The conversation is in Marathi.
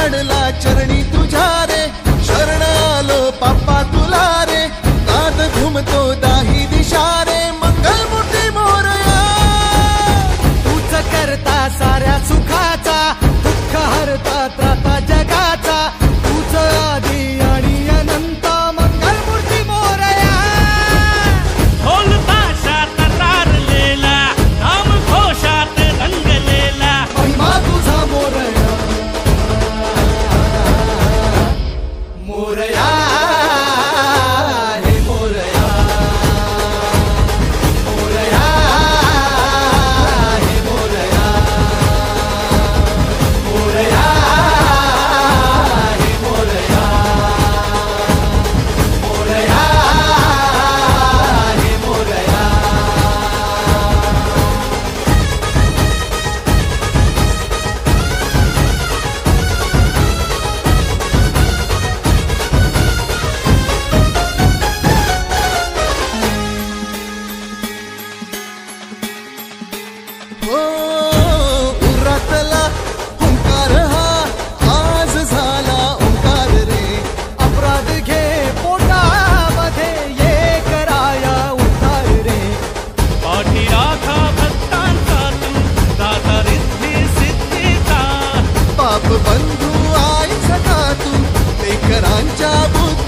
पडला चरणी तुझ्या रे, शरण आलो पाप्पा तुला रे, नाद घुमतो दाही दिशा रे, मंगलमूर्ती मोरया. तूच करता साऱ्या सुखाचा, दुःख हरता त्राता जगाचा, तूच आदी आणि अनंत, मंगलमूर्ती मोरया. ढोल ताशात तारलेला, नाम घोषात रंगलेला, महिमा तुझा मोरया, मोरया हे मोरया, मोरया हे मोरया, मोरया हे मोरया, मोरया हे मोरया. हो उरातला ओंकार हा आज झाला ओंकार रे, अपराध घे पोटामध्ये, ये कराया उद्धार रे. पाठी राखा भक्तांचा तू, दाता रिद्धी सिद्धीचा. पाप बंधू आई सखा तू, लेकरांच्या बुद्धी